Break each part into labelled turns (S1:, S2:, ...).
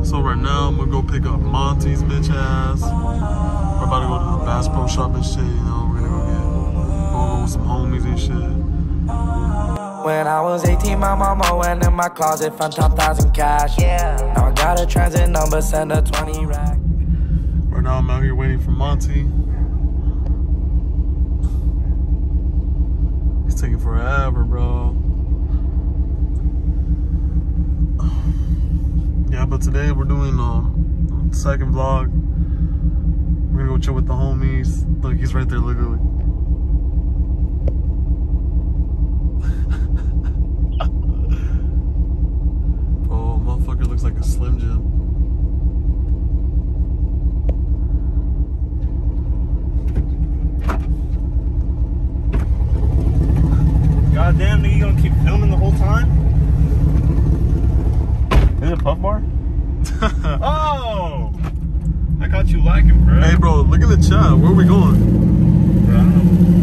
S1: So right now I'm gonna go pick up Monty's bitch ass. We're about to go to the Bass Pro Shop and shit, you know. We're gonna go with some homies and shit.
S2: When I was 18, my mama went in my closet, found 10,000 cash. Yeah. Now I got a transit number, send a 20 rack.
S1: Right now I'm out here waiting for Monty. It's taking forever, bro. Yeah, but today we're doing the second vlog. We're gonna go chill with the homies. Look, he's right there, look at it. Oh, motherfucker looks like a Slim Jim.
S3: Goddamn, nigga, you gonna keep filming the whole time? Is it Puff Bar? Oh! I caught you lacking, bro.
S1: Hey, bro, look at the chat. Where are we going?
S3: Bro, I don't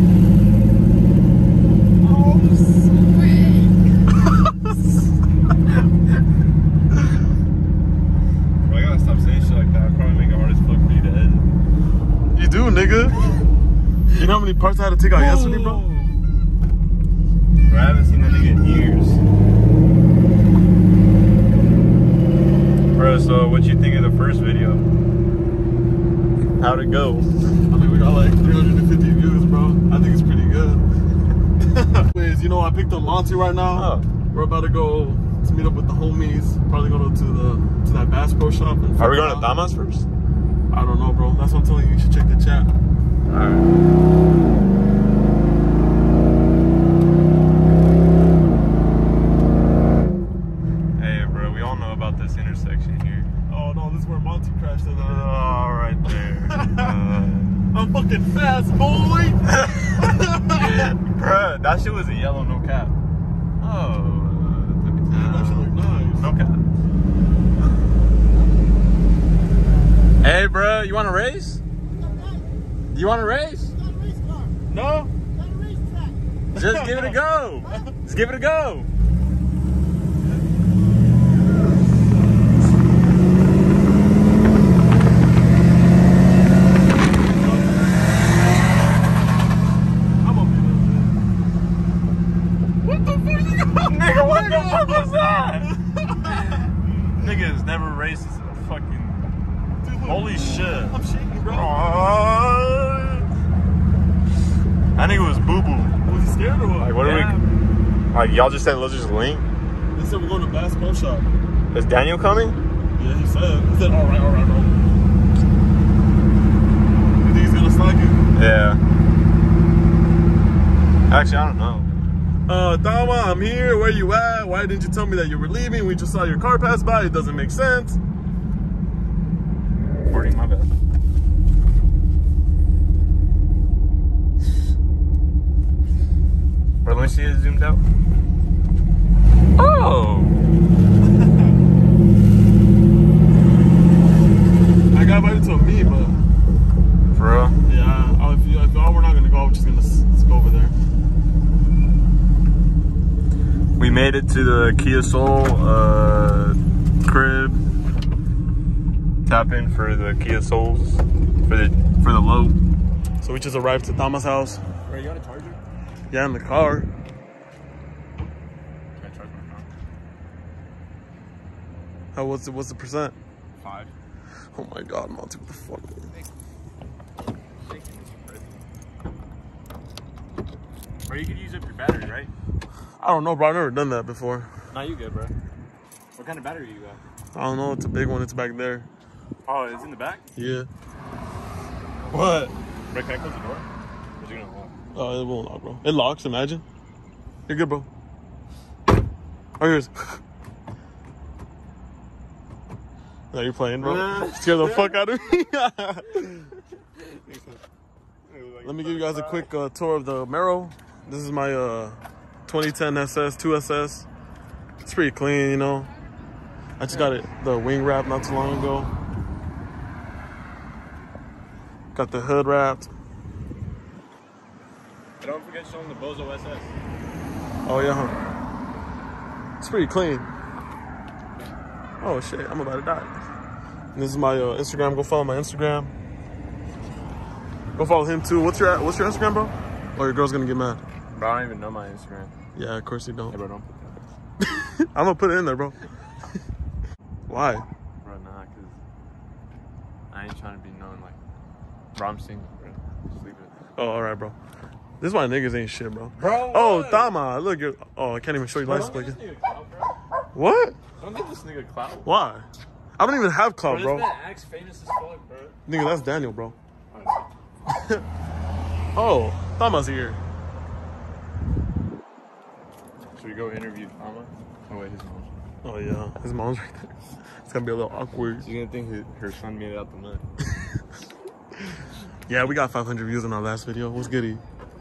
S3: know. Oh, sweet! Bro, I gotta stop saying shit like that. I'll probably make it hard as fuck for you to edit.
S1: You do, nigga. You know how many parts I had to take out yesterday, bro?
S3: Bro, I haven't seen that nigga in years. Bro, so what you think of the first video? How'd it go?
S1: I mean, we got like 350 views, bro. I think it's pretty good. Anyways, you know, I picked up Monty right now.
S3: Oh.
S1: We're about to go to meet up with the homies. Probably go to that Bass Pro Shop.
S3: Are we going to Damas first?
S1: I don't know, bro. That's what I'm telling you. You should check the chat.
S3: Alright. This intersection here.
S1: Oh no, this is where Monty crashed in.
S3: Oh, right there.
S1: I'm fucking fast, boy.
S3: Bruh, that shit was a yellow, no cap. Oh,
S1: that shit look nice.
S3: No cap. Hey, bruh, you want to race? You want to race? No? Just give it a go. Just give it a go. Nigga, what the fuck was that? Niggas never races a fucking. Dude, look, holy shit.
S1: I'm shaking, bro.
S3: That nigga was boo boo.
S1: Was he scared or what?
S3: Like, what are we. Like, y'all just said, let's just link?
S1: They said we're going to Bass Pro Shop.
S3: Is Daniel coming?
S1: Yeah, he said, alright, bro. You think he's gonna slack you?
S3: Yeah. Actually, I don't know.
S1: Dama, I'm here. Where you at? Why didn't you tell me that you were leaving? We just saw your car pass by. It doesn't make sense.
S3: Recording, my bad. Bro, let me see it zoomed out. Oh!
S1: I got invited to a meet, but...
S3: For real?
S1: Yeah, if y'all we're not gonna go, we're just gonna go over there.
S3: We made it to the Kia Soul crib. Tap in for the Kia Souls for the low.
S1: So we just arrived to Tama's house.
S3: Are you on a charger?
S1: Yeah, in the car.
S3: Can I charge my phone?
S1: What's the percent?
S3: 5.
S1: Oh my god, Monty, what the fuck?
S3: Or you could use up your battery, right?
S1: I don't know, bro. I've never done that before.
S3: Nah, you good, bro. What kind of battery you got?
S1: I don't know. It's a big one. It's back there.
S3: Oh, it's in the back?
S1: Yeah.
S3: What? Bro, can I close the door? Or is it gonna lock?
S1: Oh, it won't lock, bro. It locks, imagine. You're good, bro. Oh, here's. No, you're playing, bro. Scare the fuck out of me. Let me give you guys a quick tour of the Mero. This is my 2010 SS, 2SS. It's pretty clean, you know. I just got the wing wrap not too long ago. Got the hood wrapped.
S3: And don't forget showing the Bozo SS.
S1: Oh yeah, huh? It's pretty clean. Oh shit, I'm about to die. This is my Instagram. Go follow my Instagram. Go follow him too. What's your Instagram, bro? Or your girl's gonna get mad?
S3: Bro, I don't even know my Instagram.
S1: Yeah, of course you don't.
S3: Hey, bro, don't put that.
S1: I'm gonna put it in there, bro. Why?
S3: Bro, nah, cause I ain't trying to be known like. Bro, I'm single, bro. Just leave it.
S1: Oh, all right, bro. This is why niggas ain't shit, bro.
S3: Bro,
S1: oh,
S3: what?
S1: Tama, look. Oh, I can't even show you license plate.
S3: Don't give this nigga clout, bro.
S1: What?
S3: Don't give this nigga clout.
S1: Why? I don't even have clout,
S3: Bro,
S1: bro.
S3: this man acts famous as fuck, bro.
S1: Nigga, that's Daniel, bro. Oh, Tama's here.
S3: Should we go interview Tama? Oh wait, his mom.
S1: Oh yeah, his mom's right there. It's gonna be a little awkward.
S3: She's gonna think her son made it out the mud.
S1: Yeah, we got 500 views on our last video. What's goody?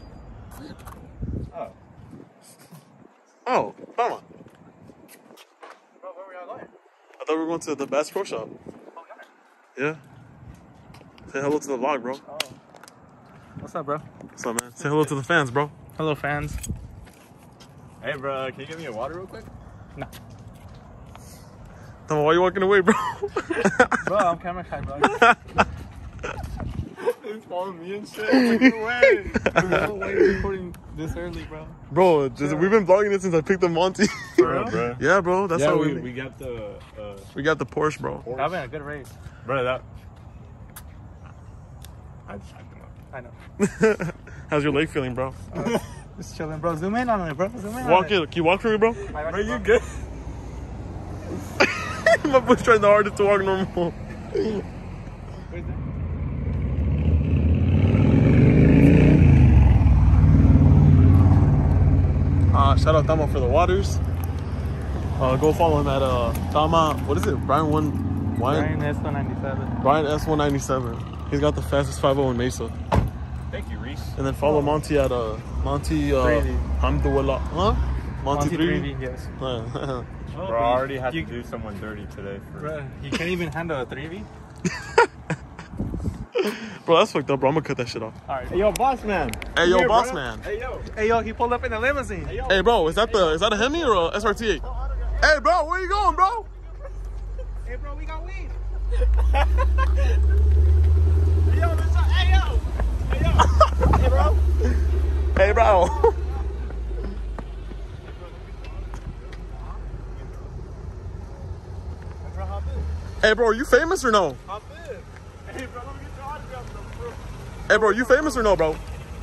S3: Oh.
S1: Oh, Tama.
S3: Bro, where we all going?
S1: I thought we were going to the Bass Pro Shop.
S3: Oh,
S1: Yeah. Say hello to the vlog, bro.
S3: oh. What's up, bro?
S1: What's up, man? Say hello to the fans, bro.
S4: Hello, fans.
S3: Hey, bro, can you give me a water real quick?
S4: No.
S1: Tama, why you walking away, bro?
S4: Bro, I'm camera shy, bro.
S3: He's following me and shit. Get away.
S4: No way you're recording this early, bro.
S1: Bro, we've been vlogging this since I picked up Monty.
S3: Bro, bro.
S1: Yeah, bro. That's how we
S3: got the
S1: got the Porsche, bro.
S4: That been a good race.
S3: bro, that I just hyped him up.
S4: I know.
S1: How's your leg feeling, bro?
S4: Just chilling, bro. Zoom in on it, bro. Zoom in
S1: Walk
S4: on it.
S1: it. Can you walk for me, bro?
S3: Bro, you good?
S1: My boy's trying the hardest to walk normal.
S4: Where's it?
S1: Shout out Tama for the waters. Go follow him at Tama. What is it? Brian
S4: S197.
S1: Brian S197. He's got the fastest 5.0 in Mesa.
S3: Thank you, Reese.
S1: And then follow Monty at Monty
S4: 3V.
S1: Hamdulillah. Huh? Monty 3V.
S4: Yes.
S3: Bro, I already had to do someone dirty today.
S4: Bro, you can't even handle a 3V?
S1: Bro, that's fucked up, bro. I'm gonna cut that shit off.
S4: Alright.
S3: Hey, yo, boss man.
S1: Hey, yo,
S3: Here,
S1: boss
S3: bro.
S1: man.
S3: Hey, yo.
S4: Hey, yo, he pulled up in a limousine.
S3: Hey, yo.
S1: Hey, bro, is that a Hemi or a SRT8? Hey, bro, where you going, bro?
S4: Hey, bro, we got weed.
S3: Hey, yo, what's up? Hey, yo. Hey, yo. Hey, bro.
S1: Hey, bro.
S3: Bro, hop in.
S1: Hey, bro, are you famous or no?
S3: Hop in. Hey, bro, let me get your autograph, bro.
S1: Hey, bro, you famous or no, bro?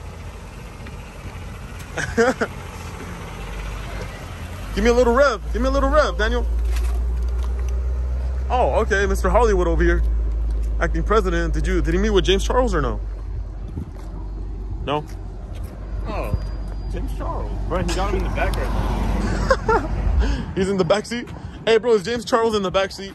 S1: Give me a little rev. Give me a little rev, Daniel. Oh, okay, Mr. Hollywood over here, acting president. Did he meet with James Charles or no? No.
S3: Oh, James Charles. Bro, he got him in the back right now.
S1: He's in the back seat. Hey, bro, is James Charles in the back seat?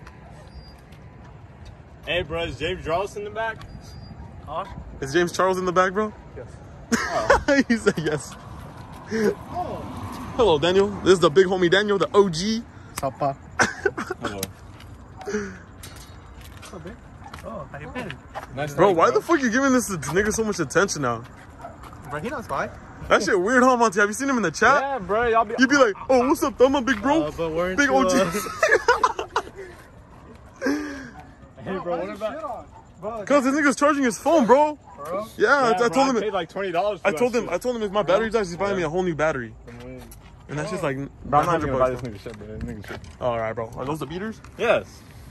S3: Hey, bro, is James Charles in the back?
S4: Huh?
S1: Is James Charles in the back, bro?
S4: Yes.
S1: He said yes. Hello, Daniel. This is the big homie Daniel, the OG.
S4: Sapa.
S3: Hello.
S4: What's up, babe? Oh, how you been?
S3: Nice
S1: Bro,
S3: night,
S1: why the fuck you giving this nigga so much attention now?
S4: Bro, he knows why.
S1: That shit weird, huh, Monty? Have you seen him in the chat?
S3: Yeah, bro, y'all be.
S1: You be like, oh, what's up, Thumma, big bro?
S4: But weren't
S1: Big
S4: you,
S1: OG.
S3: Hey, bro, what about?
S1: Cause this nigga's charging his phone, bro.
S4: Bro?
S1: Yeah, I told him.
S3: I paid like $20.
S1: I told him if my battery dies, he's buying me a whole new battery. And that's just like
S3: Bro, I'm not even
S1: 900
S3: buy
S1: bucks.
S3: this nigga shit, bro. This nigga shit.
S1: All right, bro. Are those the beaters?
S3: Yes.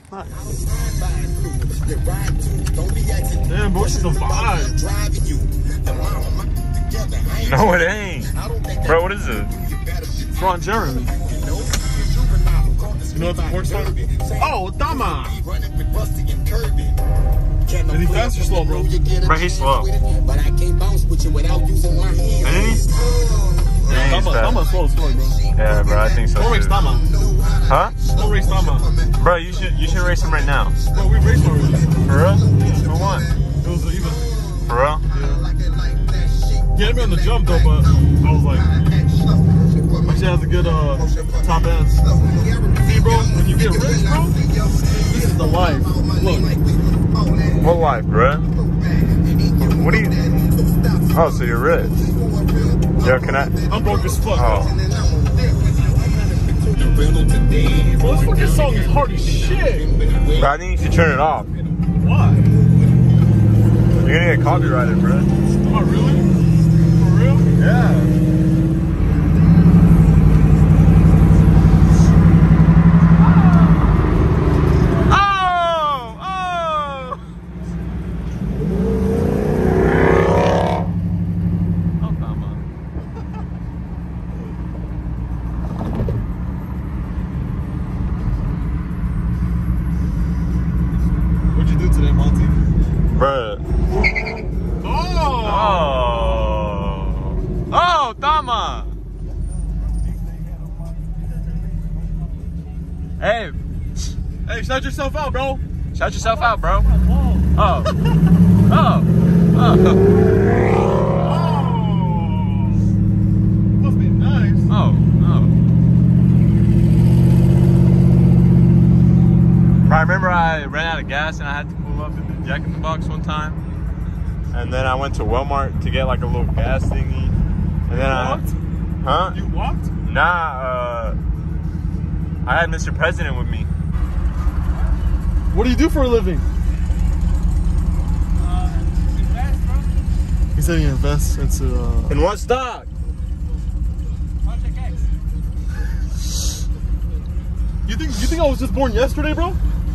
S1: Damn, bro, she's a vibe.
S3: No, it ain't. Bro, what is it?
S1: Ron Jeremy. You know what the porch song? Oh, Tama. Is he fast or slow, bro?
S3: Bro, he's slow.
S5: But I can't bounce with you without using my hands.
S3: Ain't he? Yeah, he's fast.
S1: Tama's slow as fuck, bro.
S3: Yeah, bro, I think so.
S1: Don't race
S3: too.
S1: Tama.
S3: Huh?
S1: Don't race Tama.
S3: Bro, you should race him right now.
S1: Bro, we raced already.
S3: For real? Who won?
S1: It was even.
S3: For real?
S1: He had me on the jump though, but I was like, she has a good top end. See, bro, when you get rich, bro, this is the life. Look.
S3: What life, bro? What do you? Oh, so you're rich? Yo, can I?
S1: I'm broke as fuck.
S3: Oh.
S1: Bro.
S5: rental today.
S1: Bro, this fucking song is hard as shit.
S3: Bro, I think you should turn it off.
S1: Why?
S3: You're gonna get copyrighted, bro.
S1: Oh, really? For real?
S3: Yeah.
S1: Hey, shout yourself out, bro.
S3: Shout yourself out, bro. Oh. Oh. Oh.
S1: Must be nice.
S3: Oh. Oh. I remember I ran out of gas and I had to pull up in the Jack in the Box one time. And then I went to Walmart to get like a little gas thingy. And then I
S1: walked?
S3: Huh?
S1: You walked?
S3: Nah, I had Mr. President with me.
S1: What do you do for a living?
S4: Invest, bro.
S1: He said he invests into
S3: In what stock?
S4: Project X.
S1: You think I was just born yesterday, bro?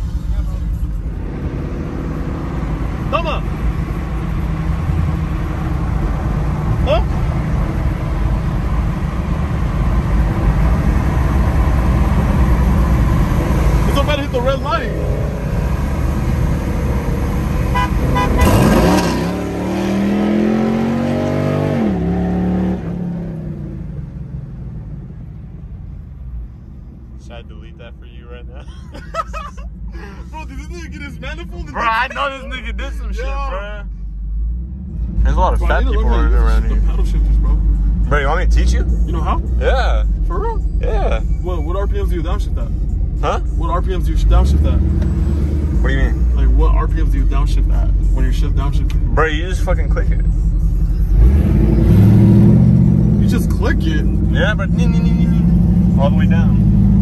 S1: Mama. Huh? It's about to hit the red light.
S3: Should I delete that for you right now?
S1: Bro, did this nigga get his manifold?
S3: Bro, I know this nigga did some shit, bro. There's a lot of
S1: Bro,
S3: fat people running around
S1: the
S3: here.
S1: paddle shifters, bro.
S3: Bro, you want me to teach you?
S1: You know how?
S3: Yeah.
S1: For real?
S3: Yeah.
S1: What RPMs do you downshift at?
S3: Huh?
S1: What RPMs do you downshift at?
S3: What do you mean?
S1: Like, what RPMs do you downshift at when you're downshifting?
S3: Bro, you just fucking click it.
S1: You just click it.
S3: Yeah, but all the way down.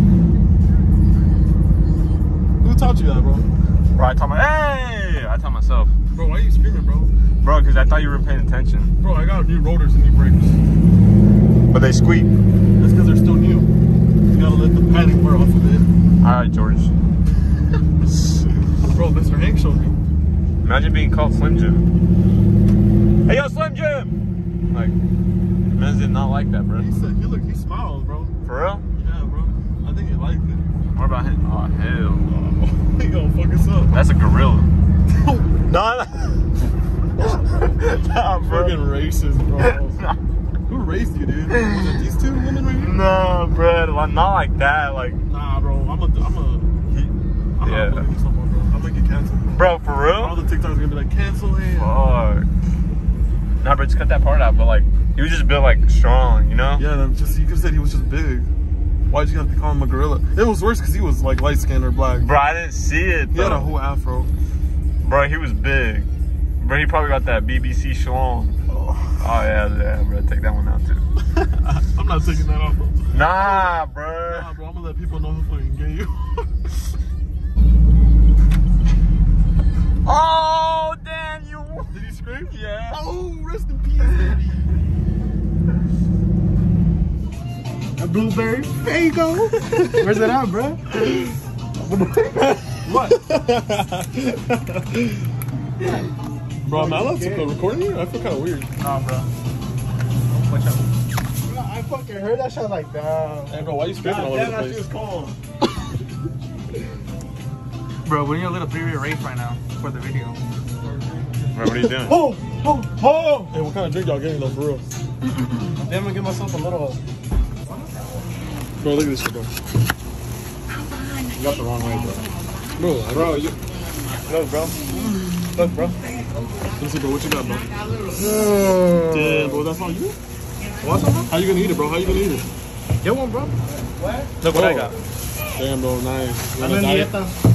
S1: Who taught you that, bro?
S3: Bro, I taught myself.
S1: Bro, why are you screaming, bro?
S3: Bro, because I thought you were paying attention.
S1: Bro, I got new rotors and new brakes.
S3: But they squeak.
S1: That's because they're still new. You gotta let the padding wear off a bit.
S3: Alright, George.
S1: Bro, Mr. Hank showed me.
S3: Imagine being called Slim Jim. Hey, yo, Slim Jim! Like, man did not like that, bro.
S1: He said, he smiles, bro.
S3: For real?
S1: Yeah, bro. I think he liked it.
S3: What about him? Oh, hell.
S1: He gonna fuck us up.
S3: That's a gorilla. No, nah, bro.
S1: Fucking racist, bro.
S3: Nah.
S1: Who raised you, dude? Was it these two women right here?
S3: No, bro. Not like that. Like,
S1: Nah, bro. I'm not
S3: yeah.
S1: believing someone, bro. I'm gonna get canceled.
S3: Bro, for
S1: All
S3: real?
S1: the TikToks are gonna be like, cancel him.
S3: Fuck. Nah, bro, just cut that part out. But, like, he was just built, like, strong, you know?
S1: Yeah, then just you could have said he was just big. Why'd you have to call him a gorilla? It was worse because he was like light skinned or black.
S3: Bro, I didn't see it,
S1: He
S3: though.
S1: had a whole afro.
S3: Bro, he was big. Bro, he probably got that BBC schlong. Oh, yeah, bro. Take that one out, too.
S1: I'm not taking that off, bro.
S3: Nah, bro.
S1: Nah, bro. I'm gonna let people know how fucking gay you.
S3: Oh, Daniel.
S1: Did he scream?
S3: Yeah.
S1: Oh, rest in peace, baby.
S4: A blueberry. There you go. Where's it at, bro?
S1: What? Bro, am I allowed to recording you? I feel kind of weird.
S4: Nah, bro. Watch out. Bro, I fucking heard that shit like, damn.
S1: Hey, bro, why you scraping all over the
S4: That shit
S1: place?
S4: was cold. Bro, we're in a little three-way race right now for the video.
S3: Bro, what are you doing?
S4: Oh!
S1: Hey, what kind of drink y'all getting though, for real?
S4: I'm gonna give myself a little.
S1: Bro, look at this shit, bro.
S4: You got the wrong way, bro.
S1: Bro, you...
S4: Look, bro. Look, bro.
S1: Let me see, bro, what you got, bro? Damn, bro, that's all you?
S4: Want some, bro?
S1: How you gonna eat it, bro? How you gonna eat it?
S4: Get one, bro.
S3: Look what I got.
S1: Damn, bro, nice. You
S4: I'm
S1: on a
S4: in
S1: diet?
S4: dieta.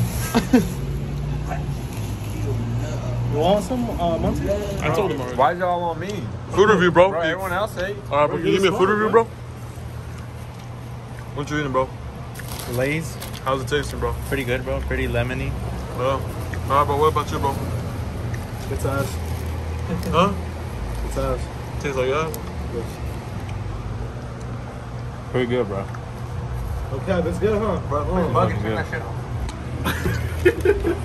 S4: You want some, Monty?
S1: I told him already.
S3: Why y'all want me?
S1: Food review, bro.
S3: Bro, everyone else ate.
S1: Alright, bro, can you give me a food review, bro? What you eating, bro?
S3: Lay's.
S1: How's it tasting, bro?
S3: Pretty good, bro. Pretty lemony.
S1: Well, alright, bro. What about you, bro?
S4: It's ass.
S1: Huh?
S4: It's ass.
S1: Tastes like that?
S3: Pretty good, bro.
S4: Okay, that's good, huh?
S3: Fucking good.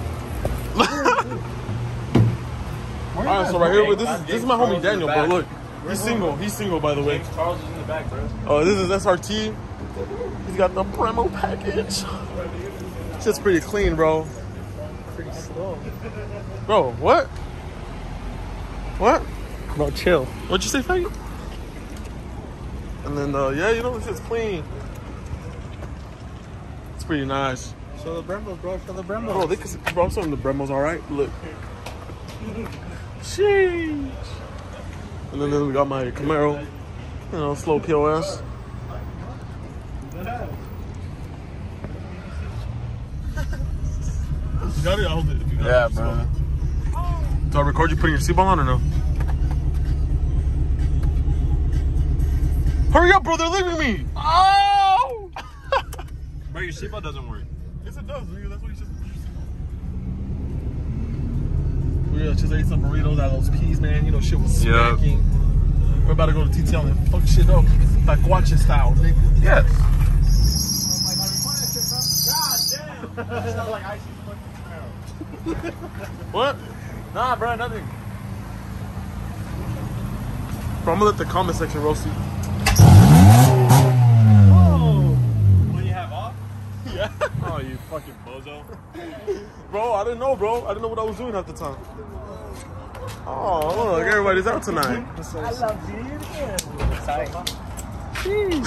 S1: Alright, so right here, this is my homie Daniel, bro. Look, he's single. He's single, by the way.
S3: Charles is in the back, bro.
S1: Oh, this is SRT. He's got the Premo package. Shit's pretty clean, bro.
S4: Pretty slow.
S1: Bro, what? What?
S3: Bro, chill.
S1: What'd you say, faggot? And then, yeah, you know, this shit's clean. It's pretty nice.
S4: Show the Brembos, bro. Show the Brembos.
S1: Bro, bro, I'm saying the Brembo's alright. Look. Sheesh. And then we got my Camaro. You know, slow POS. You got it? I'll hold it. If you got it.
S3: bro.
S1: Do I record you putting your seatbelt on or no? Hurry up, bro. They're leaving me. Oh!
S3: Bro, your seatbelt doesn't work.
S1: Yes, it does, nigga. That's what you should put your seatbelt. We just ate some burritos out of those peas, man. You know, shit was smacking. We're about to go to TTL and fuck shit up. Like Guacha style, nigga.
S3: Yes.
S1: What?
S3: Nah, bro, nothing.
S1: Bro, I'm gonna let the comment section roast you.
S3: What do you have off?
S1: Yeah.
S3: Oh, you fucking bozo.
S1: Bro, I didn't know, bro. I didn't know what I was doing at the time. Oh, look, everybody's out tonight.
S4: I love you.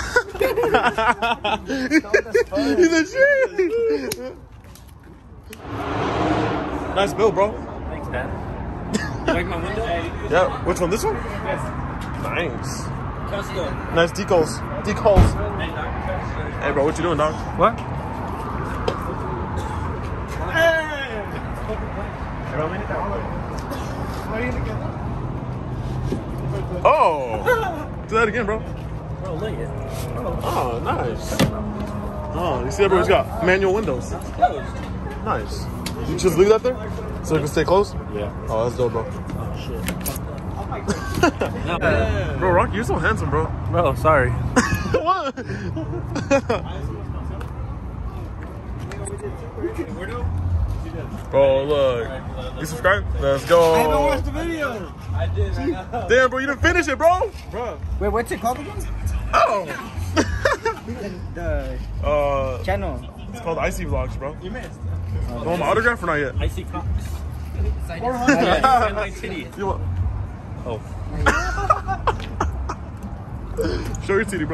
S1: He's a shit. Nice build, bro.
S3: Thanks, Dad. You like my window?
S1: Yeah, which one? This one?
S3: Yes.
S1: Nice.
S3: Custom.
S1: Nice decals. Decals. Hey, bro, what you doing, dog?
S3: What?
S1: Oh! Do that again, bro.
S3: Bro, look at
S1: Oh, nice. Oh, you see everyone's got manual windows. Nice. You just leave that there? So it can stay closed?
S3: Yeah.
S1: Oh, that's dope, bro.
S3: Oh, shit.
S1: Bro, Rocky, you're so handsome, bro.
S3: Bro, sorry.
S1: What? Bro, look. You subscribe? Let's go.
S4: I haven't watched the video.
S3: I did. I know.
S1: Damn, bro, you didn't finish it, bro.
S4: Wait, what's it called again?
S1: Oh.
S4: The channel.
S1: It's called Icy Vlogs, bro. You missed. You want my autograph or not yet?
S3: I see cocks.
S4: 400.
S3: And my titty.
S1: You want?
S3: Oh.
S1: Show your titty, bro.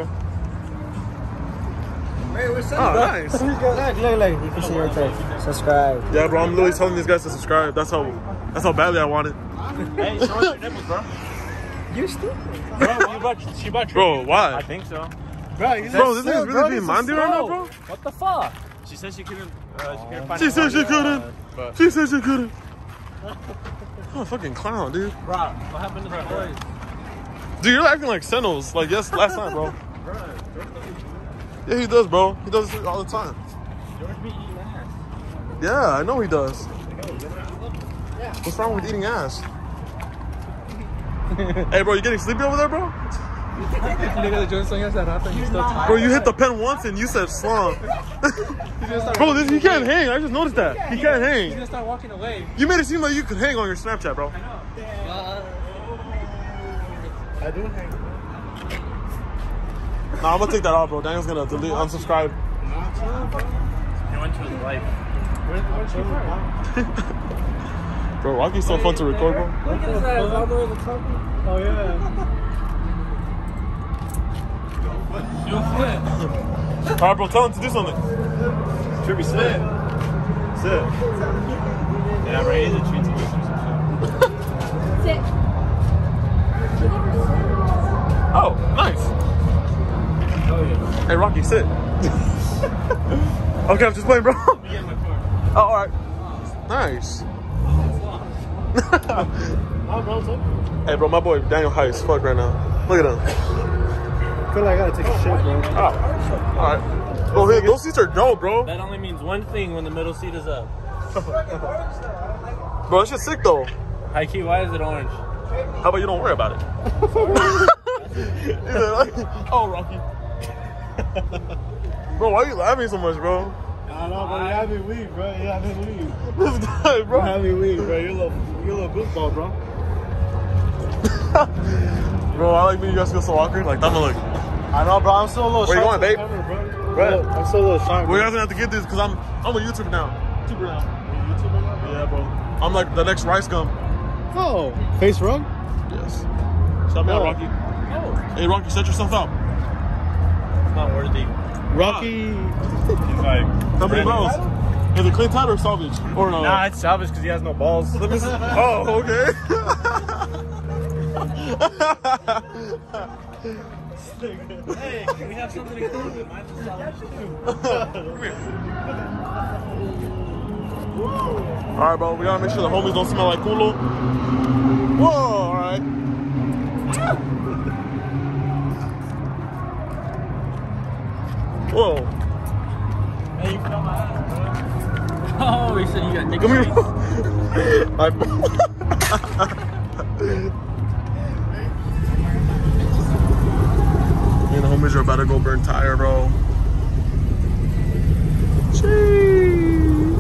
S4: Wait, what's up?
S1: Oh, nice.
S4: Look. You can see right there. Subscribe.
S1: Yeah, bro, I'm literally telling these guys to subscribe. That's how badly I want it.
S3: Hey, show us your nipples, bro.
S4: You stupid.
S3: Bro, she bought
S1: Bro, why?
S3: I think so.
S4: Bro,
S1: Bro, this nigga's really being mindy right now, bro?
S3: What the fuck? She said she couldn't find
S1: She said she couldn't.
S3: but
S1: She said she couldn't. Oh, fucking clown, dude.
S3: bro, what happened to the boys?
S1: Dude, you're acting like Senos. Like, yes, last time, bro. Yeah, he does, bro. He does this all the time.
S3: George be eating ass.
S1: Yeah, I know he does. What's wrong with eating ass? Hey, bro, you getting sleepy over there, bro? Bro, you hit the pen once and you said slump. Bro, he can't hang. I just noticed that. He can't hang.
S3: He's gonna start walking away.
S1: You made it seem like you could hang on your Snapchat, bro.
S4: I do hang.
S1: Nah, I'm gonna take that off, bro. Daniel's gonna delete, unsubscribe.
S3: He went to his life.
S4: Where's she from?
S1: Bro, Rocky's so fun to record, bro.
S4: Look at his eyes all the way to the top. Oh, yeah.
S1: Alright, bro, tell him to do something.
S3: Trippy, sit. Sit. Yeah, bro, he's a treat to listen to some
S6: Sit.
S1: Oh, nice.
S3: shit. Oh, yeah.
S1: Hey, Rocky, sit. Okay, I'm just playing, bro.
S3: Let me get my car.
S1: Oh, alright. Nice. Hey, bro, my boy Daniel high as fuck right now. Look at him.
S4: I feel like I gotta take a shit, bro.
S1: Oh, alright. Bro, hey, those seats are dope, bro.
S3: That only means one thing when the middle seat is up.
S1: Bro, that shit's sick though.
S3: High key, why is it orange?
S1: How about you don't worry about it? Oh, Rocky. Bro, why are you laughing so much, bro?
S4: I know, bro. You have me weak, bro. You have me weak.
S1: This guy, bro.
S4: You have me weak, bro. You're a little goofball, bro.
S1: Bro, I like me. You guys feel so awkward. Like, I'm gonna look.
S4: I know, bro. I'm still a little
S1: Where
S4: shy.
S1: you going, babe?
S4: Camera, bro.
S1: Right.
S4: I'm still a little shy, bro.
S1: Well, you guys gonna have to get this because I'm a YouTuber now.
S4: YouTuber now.
S1: Yeah, bro. I'm like the next Rice Gum.
S4: Oh, face run?
S1: Yes. Shout me out, Rocky.
S3: Oh,
S1: Hey, Rocky, set yourself out.
S3: it's not worthy.
S4: Rocky.
S3: He's like,
S1: How many balls? Is it clean tight or salvage? Or no?
S3: nah, it's salvage because he has no balls.
S1: Let me see. Oh, okay.
S3: Hey, we have something in common. Mine's a salvage too.
S1: Alright, bro, we gotta make sure the homies don't smell like culo. Whoa, alright. Whoa.
S3: Hey, you fell my ass, bro. Oh, he said you got Nick
S1: Come here. Me and the homies are about to go burn tire, bro. Jeez.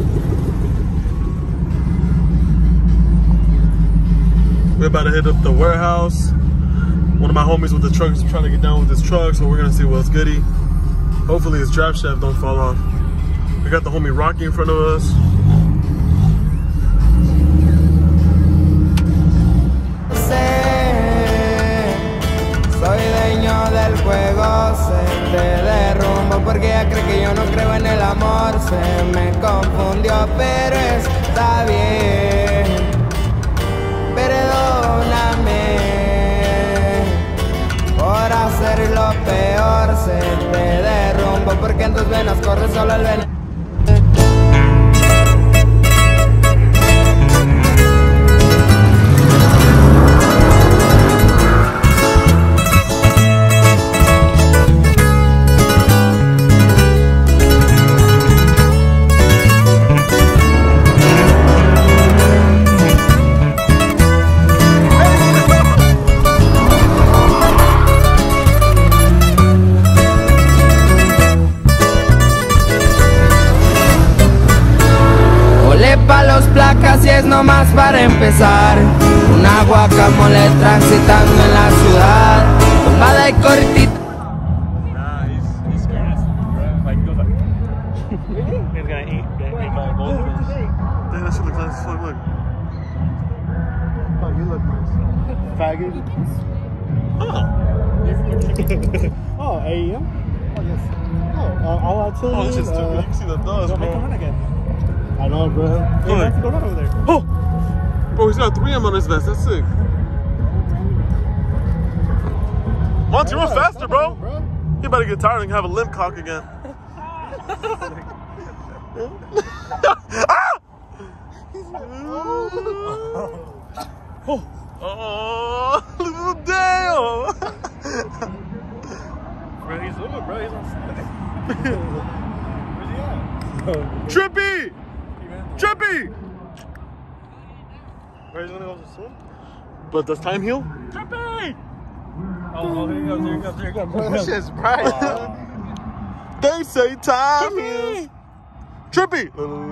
S1: We're about to hit up the warehouse. One of my homies with the truck is trying to get down with his truck, so we're gonna see what's goody. Hopefully his draft shaft don't fall off. We got the homie Rocky in front of us.
S2: Soy dueño del juego, se te derrumbo porque ella cree que yo no creo en el amor. Se me confundió, pero está bien. Perdóname por hacer lo peor. Se te derrumbo porque en tus venas corre solo el veneno. Placas y es nomás para empezar. Una guacamole transitando en la ciudad. Tumbada y cortita.
S3: Nah, he's scared as bro. Like, he goes like, he's gonna eat by a goldfish.
S1: Damn, that shit looks nice as fuck. Look.
S4: Oh, you look nice. Faggot.
S1: Oh.
S4: Oh, AEM? Oh, yes. Oh, all artillery.
S1: Oh, this is stupid. You can see the dust,
S4: Go make a run
S1: bro.
S4: again. I know, bro. Hey,
S1: Look.
S4: have to go run over there.
S1: Oh! Bro, he's got 3M on his vest. That's sick. Monty, run faster, bro. He about to get tired and have a limp cock again. Ah! Oh, damn!
S3: Bro, he's moving, bro. He's on side.
S4: Where's he at?
S1: Trippy! Trippy!
S4: Where's he gonna go to swim?
S1: But does time heal?
S3: Trippy! Oh, here he goes, here he goes, here he goes.
S4: That shit's bright.
S1: They say time heals. Trippy!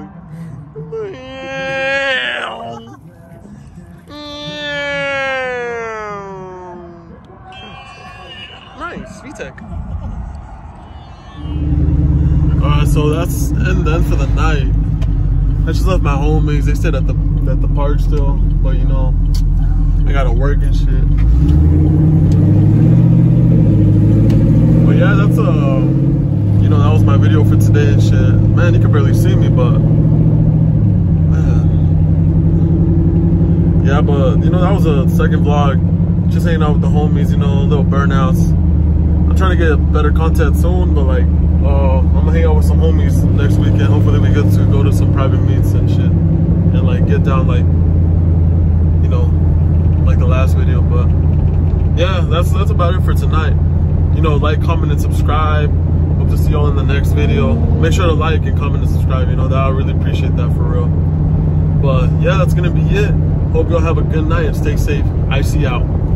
S1: Nice, VTech. Alright, so that's and then for the night. I just left my homies. They stayed at the park still, but you know, I gotta work and shit. But yeah, that's you know, that was my video for today and shit. Man, you can barely see me, but man, yeah. But you know, that was a second vlog, just hanging out with the homies. You know, little burnouts. I'm trying to get better content soon, but like, I'm gonna hang out with some homies next weekend. Hopefully we get to go to some private meets and shit, and like get down like, you know, like the last video. But yeah, that's about it for tonight. You know, like, comment, and subscribe. Hope to see y'all in the next video. Make sure to like and comment and subscribe. You know, that I really appreciate that for real. But yeah, that's gonna be it. Hope y'all have a good night and stay safe. Icy out.